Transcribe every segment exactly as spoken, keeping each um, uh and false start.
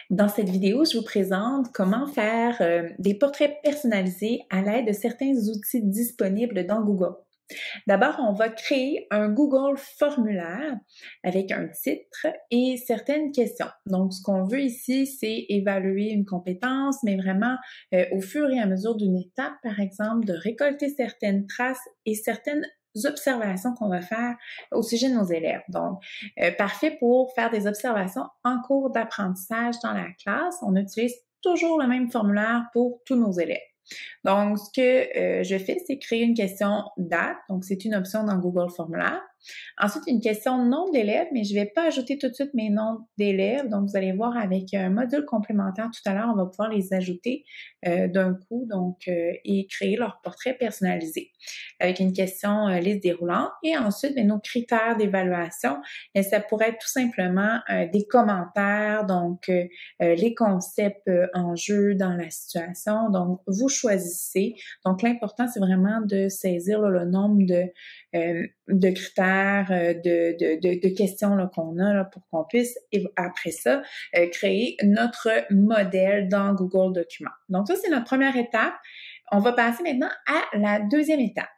Dans cette vidéo, je vous présente comment faire euh, des portraits personnalisés à l'aide de certains outils disponibles dans Google. D'abord, on va créer un Google formulaire avec un titre et certaines questions. Donc, ce qu'on veut ici, c'est évaluer une compétence, mais vraiment euh, au fur et à mesure d'une étape, par exemple, de récolter certaines traces et certaines observations qu'on va faire au sujet de nos élèves. Donc, euh, parfait pour faire des observations en cours d'apprentissage dans la classe. On utilise toujours le même formulaire pour tous nos élèves. Donc, ce que euh, je fais, c'est créer une question date. Donc, c'est une option dans Google Formulaire. Ensuite, une question nom de l'élève, mais je ne vais pas ajouter tout de suite mes noms d'élèves. Donc, vous allez voir avec un module complémentaire tout à l'heure, on va pouvoir les ajouter euh, d'un coup donc euh, et créer leur portrait personnalisé avec une question euh, liste déroulante. Et ensuite, bien, nos critères d'évaluation, bien, ça pourrait être tout simplement euh, des commentaires, donc euh, euh, les concepts euh, en jeu dans la situation. Donc, vous choisissez. Donc, l'important, c'est vraiment de saisir là, le nombre de, euh, de critères, euh, de, de, de, de questions là, qu'on a là, pour qu'on puisse, après ça, euh, créer notre modèle dans Google Documents. Donc, ça, c'est notre première étape. On va passer maintenant à la deuxième étape.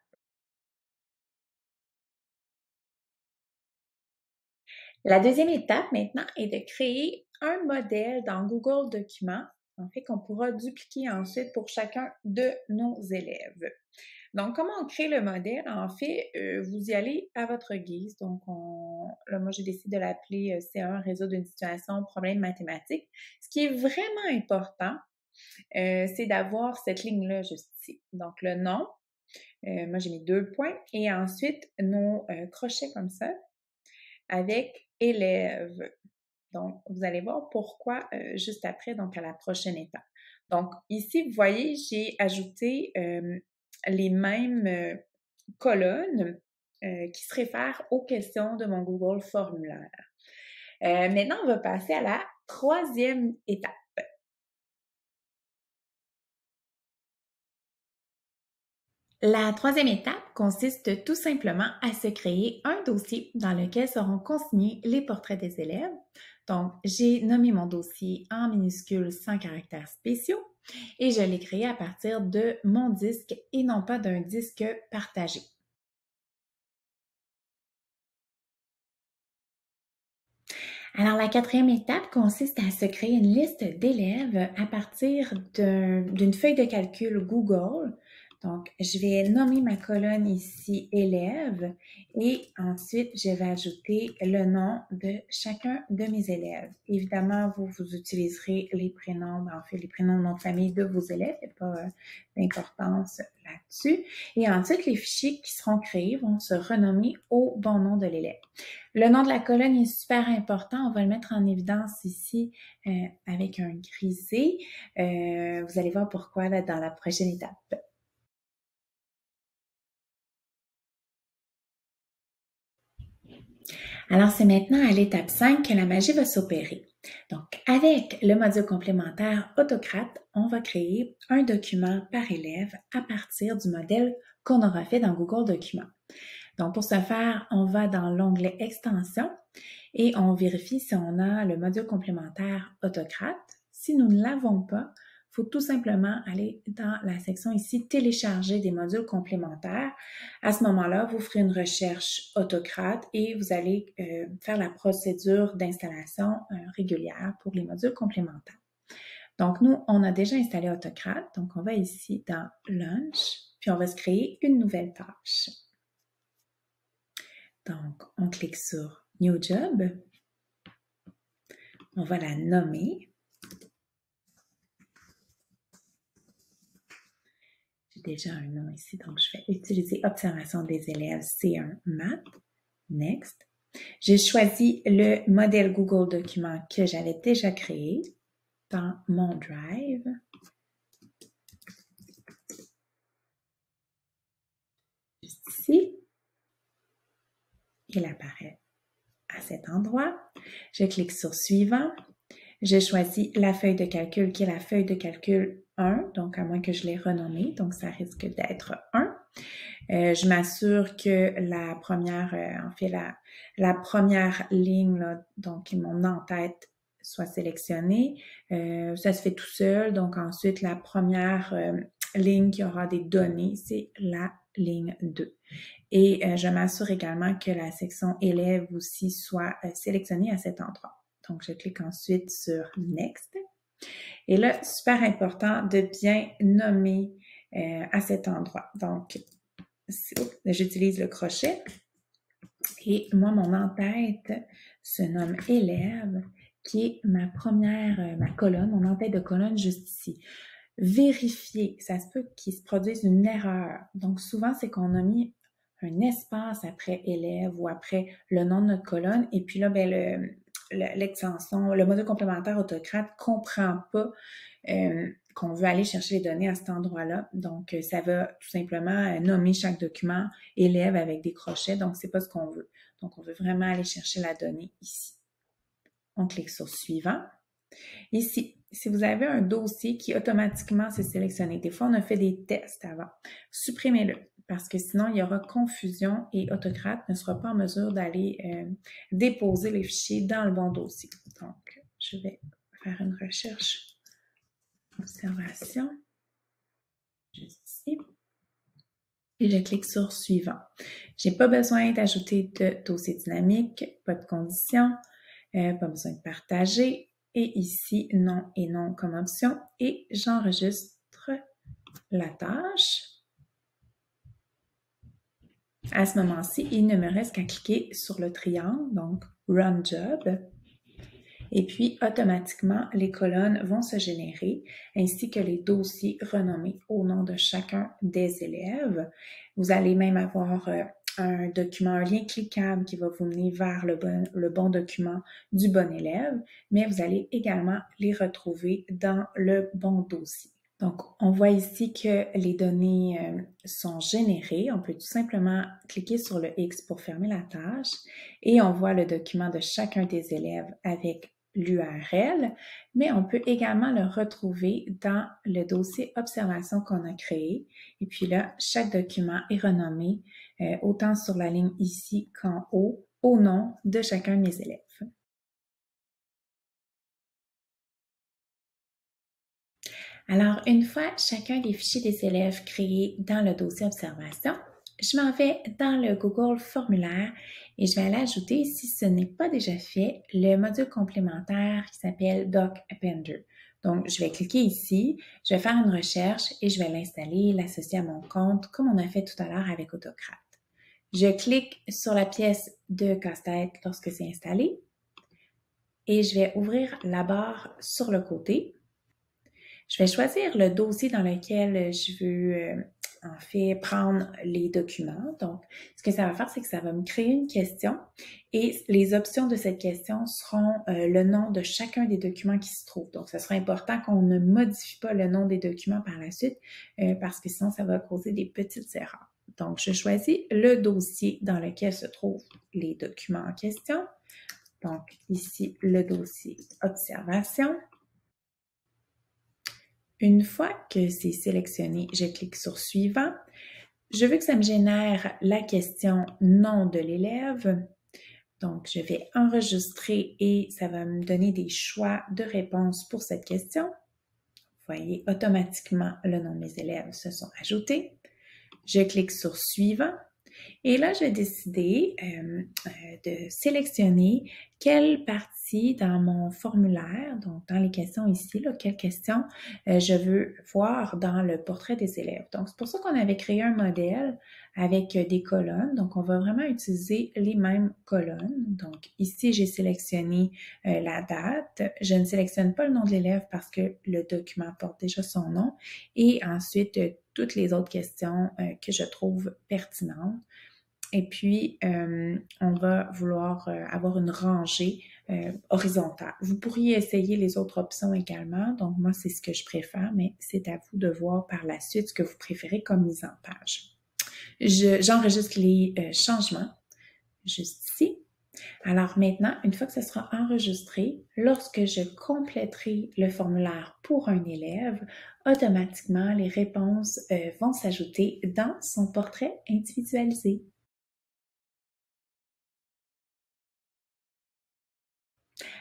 La deuxième étape maintenant est de créer un modèle dans Google Documents, en fait, qu'on pourra dupliquer ensuite pour chacun de nos élèves. Donc, comment on crée le modèle? En fait, euh, vous y allez à votre guise. Donc, on, là, moi, j'ai décidé de l'appeler euh, C un, résoudre une situation, problème mathématique. Ce qui est vraiment important, euh, c'est d'avoir cette ligne-là juste ici. Donc, le nom, euh, moi, j'ai mis deux points. Et ensuite, nos euh, crochets comme ça, avec élève. Donc, vous allez voir pourquoi euh, juste après, donc à la prochaine étape. Donc, ici, vous voyez, j'ai ajouté euh, les mêmes euh, colonnes euh, qui se réfèrent aux questions de mon Google formulaire. Euh, maintenant, on va passer à la troisième étape. La troisième étape consiste tout simplement à se créer un dossier dans lequel seront consignés les portraits des élèves. Donc, j'ai nommé mon dossier en minuscules sans caractères spéciaux et je l'ai créé à partir de mon disque et non pas d'un disque partagé. Alors, la quatrième étape consiste à se créer une liste d'élèves à partir d'une feuille de calcul Google. Donc, je vais nommer ma colonne ici « Élèves » et ensuite, je vais ajouter le nom de chacun de mes élèves. Évidemment, vous, vous utiliserez les prénoms, en fait, les prénoms de nom de famille de vos élèves. Il n'y a pas euh, d'importance là-dessus. Et ensuite, les fichiers qui seront créés vont se renommer au bon nom de l'élève. Le nom de la colonne est super important. On va le mettre en évidence ici euh, avec un grisé. Euh, vous allez voir pourquoi là, dans la prochaine étape. Alors, c'est maintenant à l'étape cinq que la magie va s'opérer. Donc, avec le module complémentaire Autocrate, on va créer un document par élève à partir du modèle qu'on aura fait dans Google Documents. Donc, pour ce faire, on va dans l'onglet Extensions et on vérifie si on a le module complémentaire Autocrate. Si nous ne l'avons pas, il faut tout simplement aller dans la section ici « Télécharger des modules complémentaires ». À ce moment-là, vous ferez une recherche Autocrate et vous allez euh, faire la procédure d'installation euh, régulière pour les modules complémentaires. Donc, nous, on a déjà installé Autocrate. Donc, on va ici dans « Lunch », puis on va se créer une nouvelle tâche. Donc, on clique sur « New Job ». On va la nommer. J'ai déjà un nom ici, donc je vais utiliser Observation des élèves C un Maths. Next. J'ai choisi le modèle Google Document que j'avais déjà créé dans mon Drive. Juste ici. Il apparaît à cet endroit. Je clique sur Suivant. Je choisis la feuille de calcul qui est la feuille de calcul un, donc à moins que je l'ai renommée, donc ça risque d'être un. Euh, je m'assure que la première, euh, en fait, la, la première ligne, là, donc mon en-tête soit sélectionné. Euh, ça se fait tout seul. Donc ensuite, la première euh, ligne qui aura des données, c'est la ligne deux. Et euh, je m'assure également que la section élèves aussi soit euh, sélectionnée à cet endroit. Donc, je clique ensuite sur Next. Et là, super important de bien nommer euh, à cet endroit. Donc, j'utilise le crochet. Et moi, mon en-tête se nomme élève, qui est ma première, euh, ma colonne, mon en-tête de colonne juste ici. Vérifier, ça se peut qu'il se produise une erreur. Donc, souvent, c'est qu'on a mis un espace après élève ou après le nom de notre colonne. Et puis là, ben, le, l'extension, le module complémentaire Autocrat comprend pas euh, qu'on veut aller chercher les données à cet endroit-là. Donc, ça va tout simplement nommer chaque document élève avec des crochets. Donc, c'est pas ce qu'on veut. Donc, on veut vraiment aller chercher la donnée ici. On clique sur Suivant. Ici, si vous avez un dossier qui automatiquement s'est sélectionné, des fois on a fait des tests avant, supprimez-le parce que sinon il y aura confusion et Autocrat ne sera pas en mesure d'aller euh, déposer les fichiers dans le bon dossier. Donc, je vais faire une recherche, observation, juste ici, et je clique sur Suivant. J'ai pas besoin d'ajouter de dossier dynamique, pas de conditions, euh, pas besoin de partager. Et ici, non et non comme option. Et j'enregistre la tâche. À ce moment-ci, il ne me reste qu'à cliquer sur le triangle, donc Run Job. Et puis, automatiquement, les colonnes vont se générer, ainsi que les dossiers renommés au nom de chacun des élèves. Vous allez même avoir euh, un document, un lien cliquable qui va vous mener vers le bon, le bon document du bon élève, mais vous allez également les retrouver dans le bon dossier. Donc, on voit ici que les données euh, sont générées. On peut tout simplement cliquer sur le X pour fermer la tâche et on voit le document de chacun des élèves avec l'U R L, mais on peut également le retrouver dans le dossier observation qu'on a créé. Et puis là, chaque document est renommé euh, autant sur la ligne ici qu'en haut, au nom de chacun des élèves. Alors, une fois chacun des fichiers des élèves créés dans le dossier observation, je m'en vais dans le Google Formulaire et je vais aller ajouter, si ce n'est pas déjà fait, le module complémentaire qui s'appelle Doc Appender. Donc, je vais cliquer ici, je vais faire une recherche et je vais l'installer, l'associer à mon compte comme on a fait tout à l'heure avec Autocrat. Je clique sur la pièce de casse-tête lorsque c'est installé et je vais ouvrir la barre sur le côté. Je vais choisir le dossier dans lequel je veux euh, en fait prendre les documents. Donc, ce que ça va faire, c'est que ça va me créer une question et les options de cette question seront euh, le nom de chacun des documents qui se trouvent. Donc, ce sera important qu'on ne modifie pas le nom des documents par la suite euh, parce que sinon, ça va causer des petites erreurs. Donc, je choisis le dossier dans lequel se trouvent les documents en question. Donc, ici, le dossier observation. Une fois que c'est sélectionné, je clique sur Suivant. Je veux que ça me génère la question nom de l'élève. Donc, je vais enregistrer et ça va me donner des choix de réponse pour cette question. Vous voyez, automatiquement, le nom de mes élèves se sont ajoutés. Je clique sur Suivant. Et là, je vais décider euh, euh, de sélectionner quelle partie dans mon formulaire, donc dans les questions ici, là, quelle question euh, je veux voir dans le portrait des élèves. Donc, c'est pour ça qu'on avait créé un modèle avec euh, des colonnes. Donc, on va vraiment utiliser les mêmes colonnes. Donc, ici, j'ai sélectionné euh, la date. Je ne sélectionne pas le nom de l'élève parce que le document porte déjà son nom. Et ensuite, euh, toutes les autres questions euh, que je trouve pertinentes. Et puis, euh, on va vouloir euh, avoir une rangée euh, horizontale. Vous pourriez essayer les autres options également. Donc, moi, c'est ce que je préfère, mais c'est à vous de voir par la suite ce que vous préférez comme mise en page. Je, j'enregistre les euh, changements juste ici. Alors maintenant, une fois que ce sera enregistré, lorsque je compléterai le formulaire pour un élève, automatiquement, les réponses euh, vont s'ajouter dans son portrait individualisé.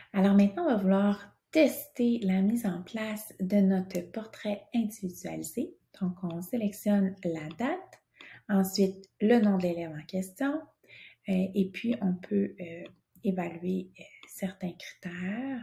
Alors maintenant, on va vouloir tester la mise en place de notre portrait individualisé. Donc, on sélectionne la date, ensuite le nom de l'élève en question, euh, et puis on peut euh, évaluer euh, certains critères,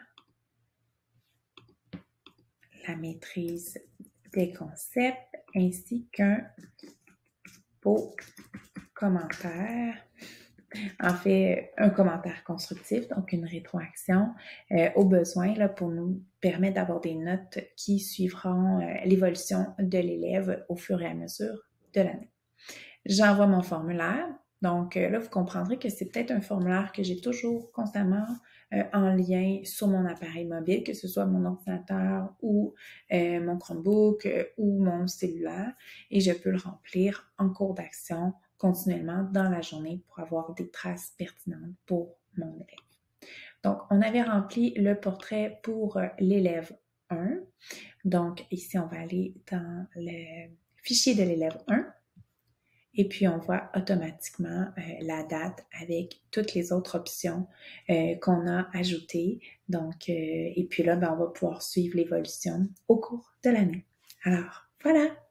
la maîtrise des concepts, ainsi qu'un beau commentaire. En fait, un commentaire constructif, donc une rétroaction euh, au besoin là, pour nous permettre d'avoir des notes qui suivront euh, l'évolution de l'élève au fur et à mesure de l'année. J'envoie mon formulaire. Donc euh, là, vous comprendrez que c'est peut-être un formulaire que j'ai toujours constamment euh, en lien sur mon appareil mobile, que ce soit mon ordinateur ou euh, mon Chromebook euh, ou mon cellulaire, et je peux le remplir en cours d'action continuellement dans la journée pour avoir des traces pertinentes pour mon élève. Donc, on avait rempli le portrait pour euh, l'élève un. Donc, ici, on va aller dans le fichier de l'élève un. Et puis, on voit automatiquement euh, la date avec toutes les autres options euh, qu'on a ajoutées. Donc, euh, et puis là, ben, on va pouvoir suivre l'évolution au cours de l'année. Alors, voilà!